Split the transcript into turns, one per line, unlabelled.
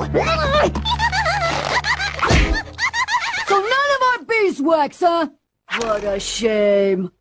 So none of our beeswax, huh? What a shame.